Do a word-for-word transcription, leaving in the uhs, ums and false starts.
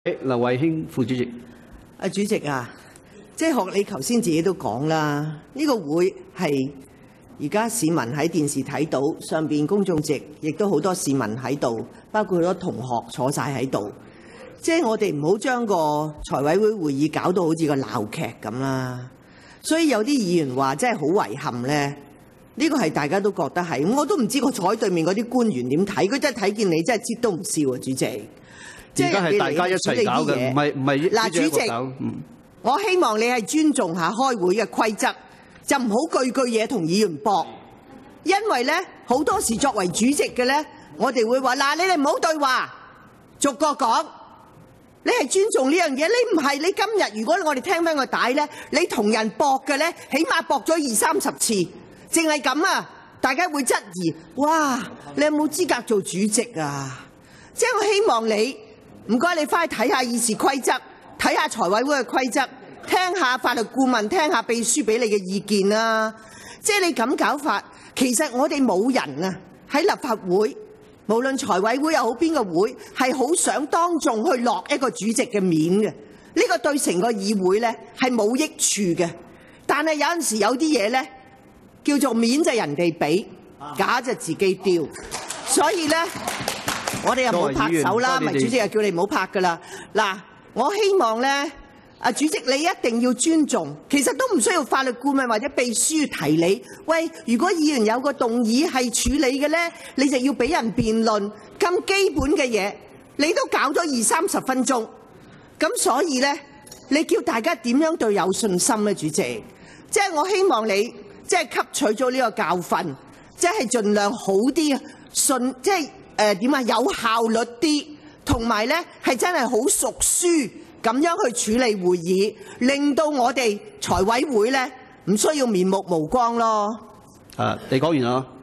劉慧卿副主席。 啊，主席啊，即係學你頭先自己都講啦，呢個會係而家市民喺電視睇到，上邊公眾席亦都好多市民喺度，包括好多同學坐晒喺度。即係我哋唔好將個財委會會議搞到好似個鬧劇咁啦。所以有啲議員話真係好遺憾咧，呢個係大家都覺得係。我都唔知我坐喺對面嗰啲官員點睇，佢真係睇見你真係接都唔笑啊，主席。 而家係大家一齊搞嘅，唔係唔係嗱，主席， 嗯、 我希望你係尊重下開會嘅規則，就唔好句句嘢同議員駁。因為咧好多時作為主席嘅咧，我哋會話嗱，你哋唔好對話，逐個講。你係尊重呢樣嘢，你唔係你今日如果我哋聽翻個帶咧，你同人駁嘅咧，起碼駁咗二三十次，淨係咁啊，大家會質疑，哇，你有冇資格做主席啊？即係我希望你。唔該，你翻去睇下議事規則，睇下財委會嘅規則，聽下法律顧問，聽下秘書俾你嘅意見啦。即係你咁搞法，其實我哋冇人啊喺立法會，無論財委會又好邊個會，係好想當眾去落一個主席嘅面嘅。呢個對成個議會呢係冇益處嘅。但係有陣時有啲嘢呢，叫做面就人哋俾，假就自己丟。所以呢。我哋又唔好拍手啦，咪主席又叫你唔好拍噶啦。嗱，我希望咧，啊主席你一定要尊重，其實都唔需要法律顧問或者秘書提你。喂，如果議員有個動議係處理嘅咧，你就要俾人辯論。咁基本嘅嘢，你都搞咗二三十分鐘，咁所以咧，你叫大家點樣對有信心咧，主席？即係我希望你即係吸取咗呢個教訓，即係盡量好啲信，即係。誒點啊？有效率啲，同埋咧係真係好熟書咁樣去處理會議，令到我哋財委會咧唔需要面目無光咯。 啊，你講完啦。